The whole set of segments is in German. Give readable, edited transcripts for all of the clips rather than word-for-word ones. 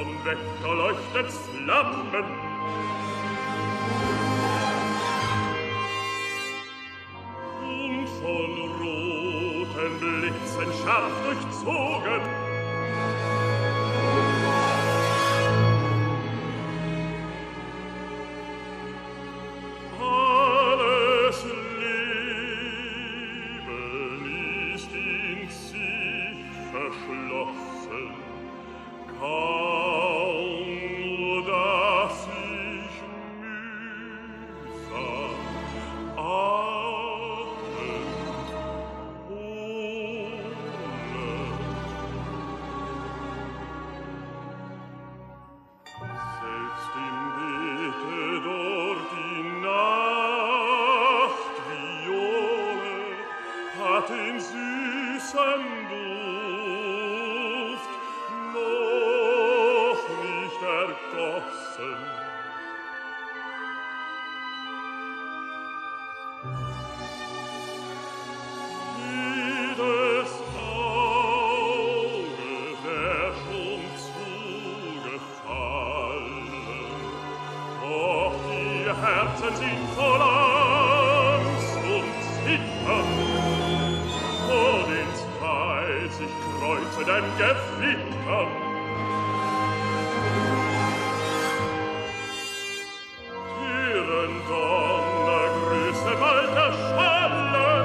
Wetter leuchtet's Flammen. Und von roten Blitzen scharf durchzogen, alles Leben ist in sich verschlossen. Kaum nur, dass ich mühsam atmen hole. Selbst im Bete dort die Nachtviole hat den süßen Duft noch nicht ergossen. Jedes Auge wär schon zugefallen, doch die Herzen sind voll Angst und Zittern vor den zwei sich kreuzenden Gewittern. Deren Donnergröße bald erschallen,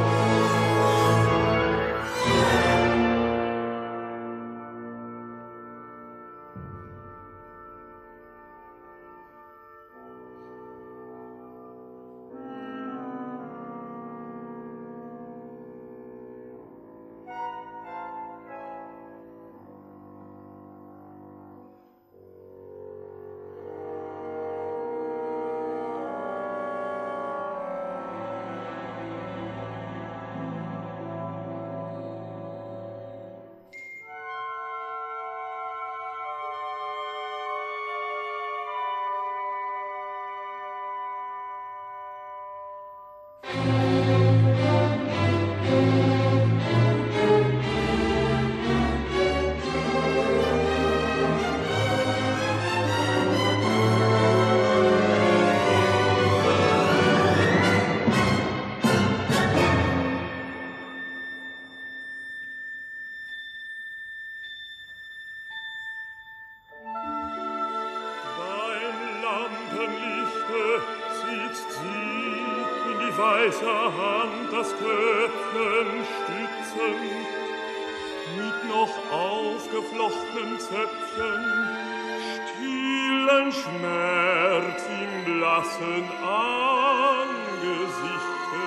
weißer Hand das Köpfchen stützend, mit noch aufgeflochtenen Zöpfchen, stillen Schmerz im blassen Angesichte.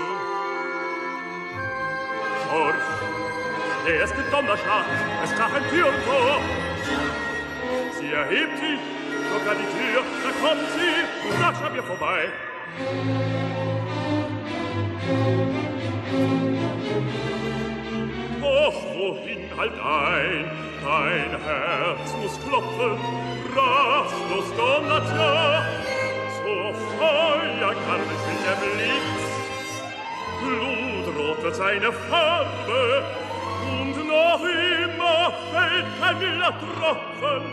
Horch, der erste Donnerschlag, es krach ein Türentor. Sie erhebt sich, sogar die Tür, da kommt sie, rasch an mir vorbei. Doch wohin halt ein, dein Herz muss klopfen, rastlos donnert ja, so feuerkarnig wie der Blitz. Blutrot wird seine Farbe, und noch immer fällt kein milder Tropfen.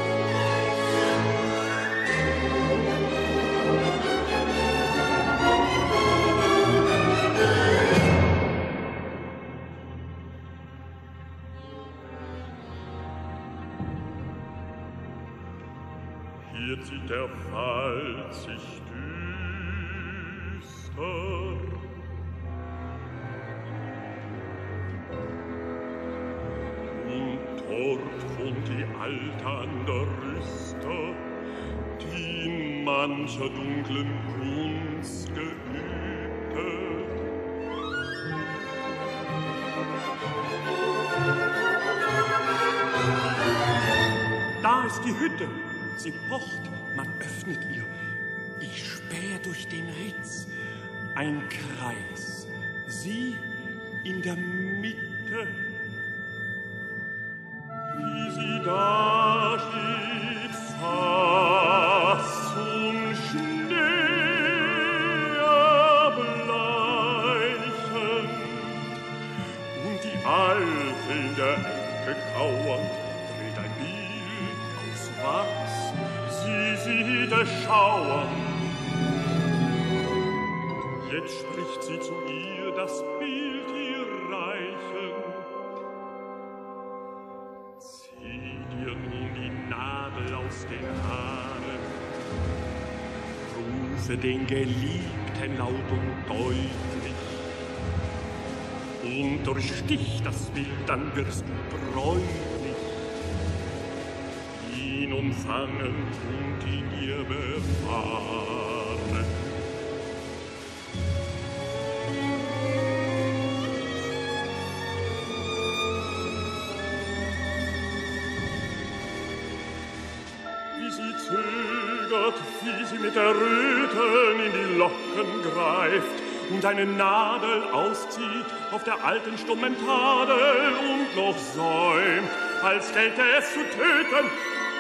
Hier zieht der Wald sich düster, und dort wohnt die alternde Rüster, die in mancher dunklen Kunst geübte. Da ist die Hütte. Sie pocht, man öffnet ihr. Ich spähe durch den Ritz. Ein Kreis. Sie in der Mitte. Wie sie da steht, fast zum Schnee erbleichend. Und die Alte in der Ecke kauernd dreht ein Bild aus Wachs, sie sieht es schauern. Jetzt spricht sie zu ihr, das Bild ihr reichend. Zieh dir nun die Nadel aus den Haaren, rufe den Geliebten laut und deutlich, und durchstich das Bild, dann wirst du bräunlich ihn umfangen und ihn ihr bewahren. Wie sie zögert, wie sie mit der Röten in die Locken greift und eine Nadel auszieht auf der alten stummen Tadel und noch säumt, als gelte es zu töten.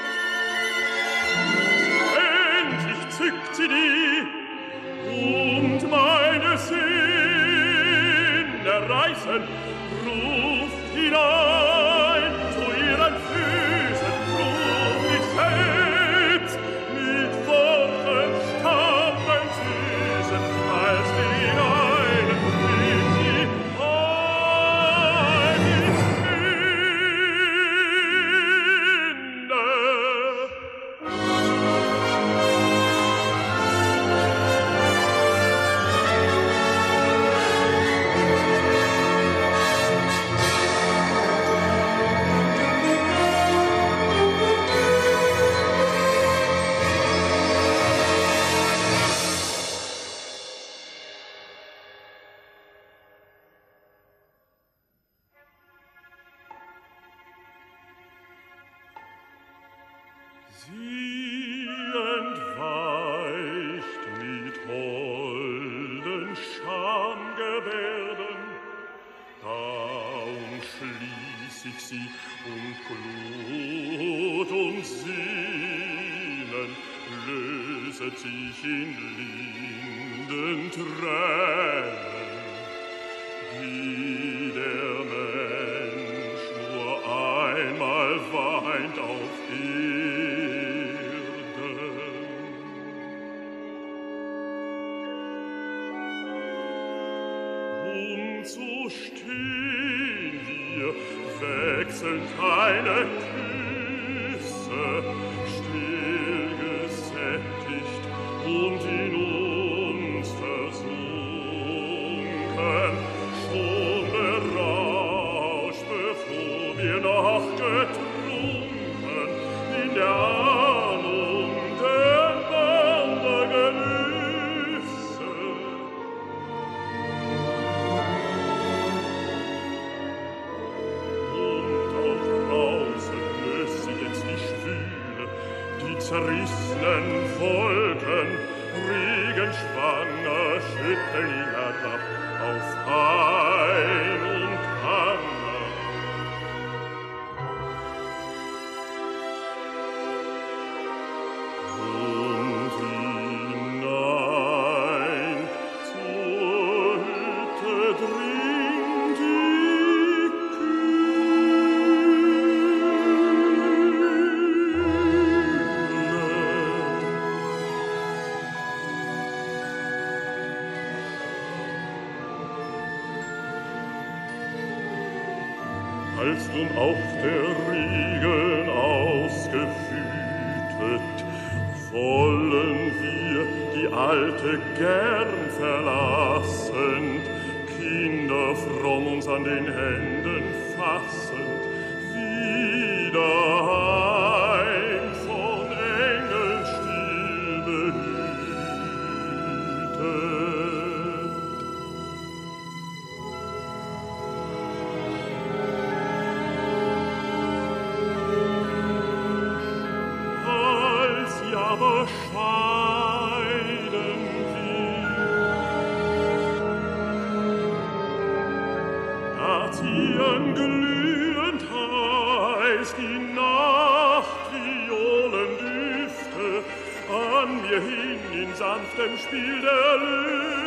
Endlich zückt sie die und meine Sinne reißen, ruft hinein zu ihren Füßen, ruft mich selbst mit Worten stammen süßen, als den einen in die eine Sie entweicht mit holden Schamgebärden, da umschließ ich sie und Glut und Sinnen löset sich in linden Tränen, die der Mensch nur einmal weint auf so stehn wir, wechseln keine Küsse, still gesättigt und in uns versunken, schon berauscht, bevor wir noch getrunken, in der Ahnung der Wandergenüsse. Zerrissenen Wolken, Regenschwanger, schütteln ihn herab auf Hain und Hanna. Und hinein zur Hütte dringt die Als nun auch der Regen ausgewütet, wollen wir die Alte gern verlassend, Kinder fromm uns an den Händen fassend, wieder heim von Engeln still behütet. Aber scheiden wir, da ziehen glühend heiß die Nachtviolendüfte an mir hin in sanftem Spiel der Lüfte.